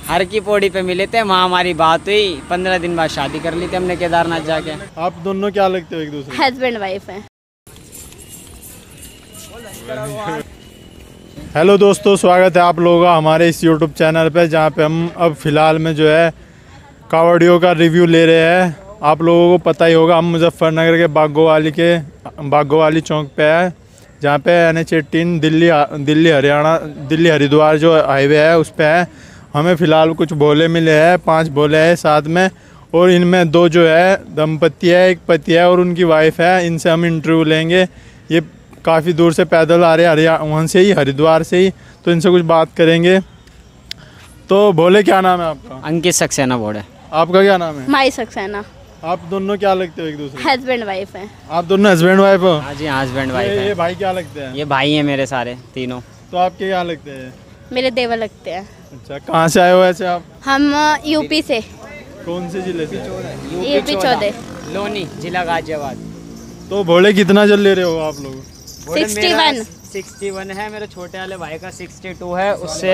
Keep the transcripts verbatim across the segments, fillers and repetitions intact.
हर की पौड़ी पे मिले थे, वहाँ हमारी बात हुई, पंद्रह दिन बाद शादी कर ली थी हमने केदारनाथ जाके। आप दोनों क्या लगते हो एक दूसरे? हस्बैंड वाइफ है। हेलो दोस्तों, स्वागत है आप लोगों का हमारे इस यूट्यूब चैनल पे, जहाँ पे हम अब फ़िलहाल में जो है कावड़ियों का रिव्यू ले रहे हैं। आप लोगों को पता ही होगा, हम मुजफ्फरनगर के बागोवाली के बागोवाली चौक पे है, जहाँ पे N H eighteen Delhi Delhi Haryana Delhi Haridwar जो हाईवे है उस पे है। हमें फ़िलहाल कुछ भोले मिले हैं, पांच भोले हैं साथ में, और इनमें दो जो है दंपति है, एक पति है और उनकी वाइफ है। इनसे हम इंटरव्यू लेंगे। ये काफ़ी दूर से पैदल आ रहे हैं, हरियाणा वहाँ से ही, हरिद्वार से ही, तो इनसे कुछ बात करेंगे। तो भोले, क्या नाम है आपका? अंकित सक्सेना भोले। आपका क्या नाम है? माई सक्सेना। आप दोनों क्या लगते हो एक दूसरे? हस्बैंड वाइफ है। आप दोनों हस्बैंड वाइफ हो? हाँ जी, हस्बैंड वाइफ ये, है। ये भाई क्या लगते हैं? ये भाई हैं मेरे सारे तीनों। तो आपके क्या लगते हैं? मेरे देवर लगते हैं। अच्छा, कहाँ से आए हो ऐसे आप? हम यूपी से। कौन से जिले से? यूपी चौदह, लोनी, जिला गाजियाबाद। तो भोले कितना जल ले रहे हो आप लोग? Sixty one. सिक्सटी वन है, मेरे छोटे वाले भाई का सिक्सटी टू है, उससे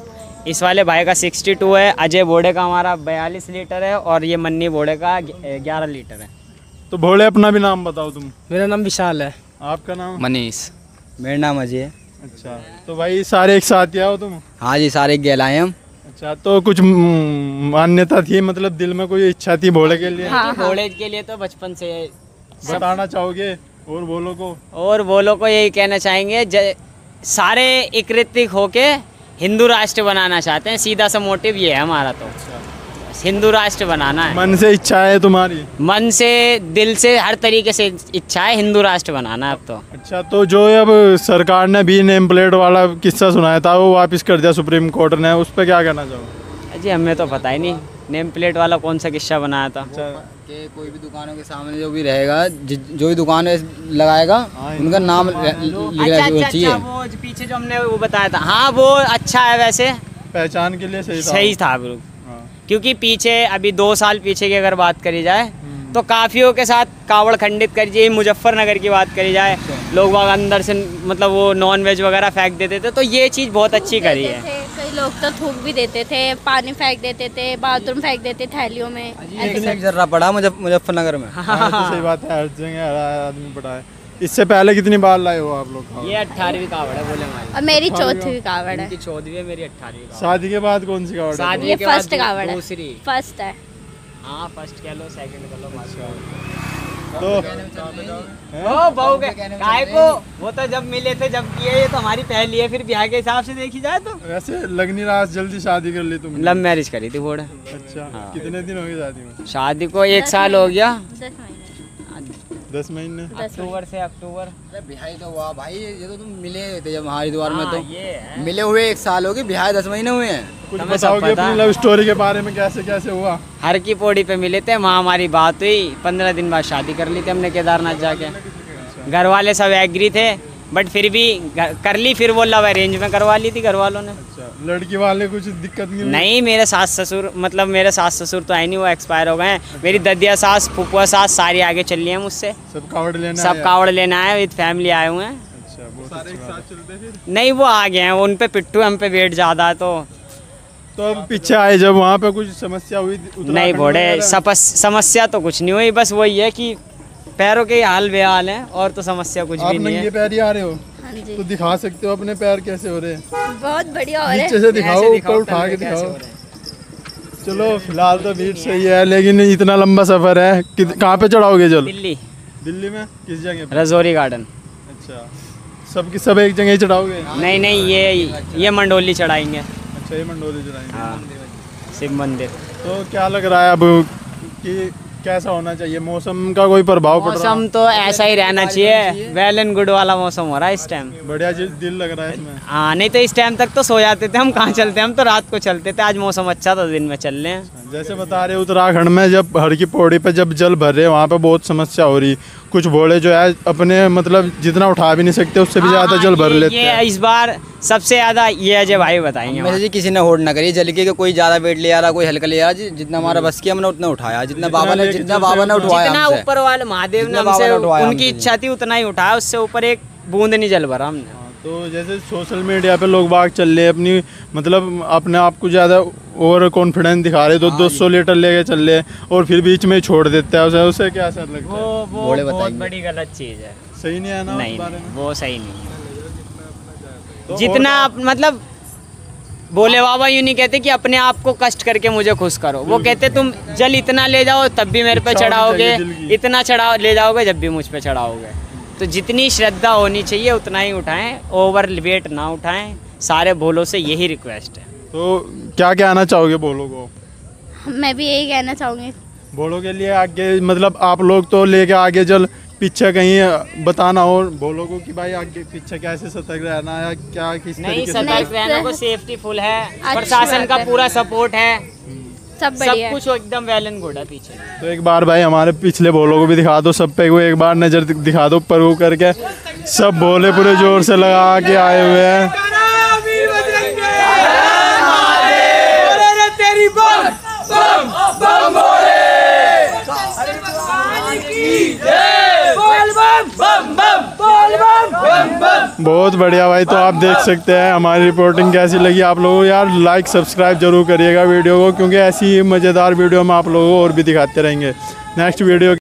इस वाले भाई का सिक्सटी टू है। अजय बोड़े का हमारा बयालीस लीटर है और ये मन्नी बोड़े का ग्यारह लीटर है। तो भोले, अपना भी नाम बताओ तुम। मेरा नाम विशाल है। आपका नाम? मनीष। मेरा नाम अजय है। अच्छा, तो भाई सारे एक साथ ही आओ तुम? हाँ जी, सारे गहलाए हम। अच्छा, तो कुछ म, मान्यता थी, मतलब दिल में कोई इच्छा थी भोले के लिए? हाँ, हाँ। बोड़े के लिए तो बचपन से बताना चाहोगे और बोलो को? और बोलो को यही कहना चाहेंगे, ज, सारे एकत्रित होके हिंदू राष्ट्र बनाना चाहते हैं। सीधा सा मोटिव ये है हमारा, तो हिंदू राष्ट्र बनाना है। मन से इच्छा है तुम्हारी? मन से, दिल से, हर तरीके से इच्छा है, हिंदू राष्ट्र बनाना है अब तो। अच्छा, तो जो अब सरकार ने भी नेम प्लेट वाला किस्सा सुनाया था, वो वापस कर दिया सुप्रीम कोर्ट ने, उस पर क्या कहना चाहो? जी हमें तो पता ही नहीं नेम प्लेट वाला कौन सा किस्सा बनाया था। अच्छा, कि कोई भी दुकानों के सामने जो भी रहेगा, जो भी दुकान लगाएगा, उनका नाम अच्छा अच्छा अच्छा, वो जो पीछे जो हमने वो बताया था, हाँ वो अच्छा है, वैसे पहचान के लिए सही था। सही था बिल्कुल। क्योंकि पीछे अभी दो साल पीछे की अगर बात करी जाए तो काफियों के साथ कावड़ खंडित करी जाए, मुजफ्फरनगर की बात करी जाए, लोग वहाँ अंदर से मतलब वो नॉन वेज वगैरह फेंक देते थे, तो ये चीज़ बहुत अच्छी करी है। कई लोग तो थूक भी देते थे, पानी फेंक देते थे, बाथरूम फेंक देते थैलियों में। जर्रा पड़ा मुजफ्फरनगर में। हाँ, तो सही बात है, हर जगह हर आदमी पड़ा है। इससे पहले कितनी बार लाए हो आप लोग? ये अट्ठारहवीं कावड़ है बोले हमारी। और मेरी चौथी कावड़ है। इनकी चौदहवीं है, मेरी अट्ठारहवीं कावड़। शादी के बाद कौन सी कावड़? शादी ये के बाद फर्स्ट कावड़ है। दूसरी। फर्स्ट है। हाँ, फर्स्ट कह लो, सेकंड कह लो, तो ओ बहू के काहे को, वो तो जब मिले थे, जब किए, ये तो हमारी पहली है, फिर ब्याह के हिसाब से देखी जाए तो। वैसे लग नहीं रहा जल्दी शादी कर ली तुमने? लव मैरिज करी थी बोड़े। अच्छा, हाँ। कितने दिन हो गए शादी में? शादी को एक साल हो गया। दस महीने। दस महीने। अक्टूबर से अक्टूबर। अरे बिहाई तो हुआ भाई, ये तो तुम मिले थे जब हरिद्वार में, हाँ, तो ये है। मिले हुए एक साल हो गए, बिहाई दस महीने हुए हैं। कुछ तुम्हें सब बताओगे पता? अपनी लव स्टोरी के बारे में, कैसे कैसे हुआ? हर की पौड़ी पे मिले थे, वहाँ हमारी बात हुई, पंद्रह दिन बाद शादी कर ली थी हमने केदारनाथ जाके। घर वाले सब एग्री थे, बट फिर भी कर ली, फिर वो लव अरेंज में करवा ली थी घर वालों ने। अच्छा, लड़की वाले कुछ दिक्कत नहीं हुई? नहीं, मेरे सास ससुर, मतलब मेरे सास ससुर तो है नहीं, वो एक्सपायर हो गए हैं। मेरी ददिया सास, फुफुआ सास सारी आगे चल रही हैं मुझसे। सब कावड़ लेना सब आए? कावड़ लेना है, विद फैमिली आए हुए हैं। अच्छा, बहुत सारे एक साथ चलते फिर? नहीं, वो आ गए हैं, उन पे पिट्ठू, हम पे वेट ज़्यादा है, तो तो अब पीछे आए जब, वहाँ पे कुछ समस्या हुई? नहीं बोड़े, समस्या तो कुछ नहीं हुई, बस वही है कि पैरों के हाल बेहाल हैं, और तो समस्या कुछ आप भी नहीं नंगे है। पैर ही आ रहे हो? हाँ जी। तो दिखा सकते हो अपने पैर कैसे हो रहे हैं? बहुत बढ़िया हो रहा नीचे है। से दिखाओ, ऐसे ऊपर उठा के कैसे दिखाओ। हो रहे हैं। चलो, फिलहाल तो भीड़ सही है, लेकिन इतना लंबा सफर है, कहाँ पे चढ़ाओगे जल? दिल्ली, दिल्ली में किस जगह पे? रजौरी गार्डन। अच्छा, सब की सब एक जगह ही चढ़ाओगे? नहीं नहीं, ये ये मंडोली चढ़ाएंगे। अच्छा, ये मंडोली चढ़ाएंगे। हाँ, शिव मंदिर। तो क्या लग रहा है अब कि कैसा होना चाहिए? मौसम का कोई प्रभाव पड़ रहा है? मौसम तो ऐसा ही रहना चाहिए, वेल एंड गुड वाला मौसम हो रहा है इस टाइम। बढ़िया जी, दिल लग रहा है इसमें। हाँ, नहीं तो इस टाइम तक तो सो जाते थे हम, कहाँ चलते, हम तो रात को चलते थे। आज मौसम अच्छा था, दिन में चल रहे हैं। जैसे बता रहे उत्तराखंड में जब हर की पौड़ी पे जब जल भर रहे हैं, वहाँ पे बहुत समस्या हो रही। कुछ भोले जो है अपने मतलब जितना उठा भी नहीं सकते, उससे भी ज़्यादा जल भर लेते ये हैं। इस बार सबसे ज़्यादा ये अजय भाई बताएंगे। वैसे जी किसी ने होड़ ना करी जल के, कोई ज्यादा वेट ले आ रहा, कोई हल्का ले आ रहा, जितना हमारा बस किया हमने उतना उठाया, जितना बाबा ने जितना बाबा ने उठाया जितना ऊपर वाले महादेव ने हमसे, उनकी इच्छा थी उतना ही उठाया, उससे ऊपर एक बूंद नहीं जल भरा हमने। तो जैसे सोशल मीडिया पे लोग बाग चल रहे हैं अपनी मतलब अपने आप को ज़्यादा ओवर कॉन्फिडेंस दिखा रहे तो दो सौ लीटर लेके चल रहे हैं और फिर बीच में ही छोड़ देते हैं उसे उसे क्या असर लगता है? वो वो बोले बहुत बताएंगे। बड़ी गलत चीज़ है। सही नहीं है ना उस नहीं बारे नहीं, में? वो सही नहीं है। तो जितना और आप मतलब भोले बाबा यूँ नहीं कहते कि अपने आप को कष्ट करके मुझे खुश करो, वो कहते तुम जल इतना ले जाओ तब भी मेरे पे इच्छा होनी चढ़ाओगे, चाहिए दिल की। इतना चढ़ाओ ले जाओगे जब भी मुझ पे चढ़ाओगे। तो जितनी श्रद्धा होनी चाहिए उतना ही उठाएं, ओवर वेट ना उठाएं। सारे भोलों से यही रिक्वेस्ट है। तो क्या कहना चाहोगे बोलो को? मैं भी यही कहना चाहूँगी। बोलो के लिए आगे मतलब आप लोग तो लेके आगे चल पीछे कहीं बताना हो बोलो को कि भाई आगे पीछे कैसे सतर्क रहना है क्या किस नहीं, तरीके से सतर्क रहने को सेफ्टी फुल है, अच्छी प्रशासन बात का है। पूरा सपोर्ट है, सब सब बढ़िया है। कुछ एकदम वेल एंड गुड है पीछे। तो एक बार भाई हमारे पिछले बोलो को भी दिखा दो सब पे को एक बार नजर दिखा दो ऊपर वो करके सब बोले पूरे जोर से लगा के आए हुए हैं। बहुत बढ़िया भाई। तो आप देख सकते हैं हमारी रिपोर्टिंग कैसी लगी आप लोगों को। यार लाइक सब्सक्राइब जरूर करिएगा वीडियो को क्योंकि ऐसी ही मज़ेदार वीडियो हम आप लोगों को और भी दिखाते रहेंगे नेक्स्ट वीडियो।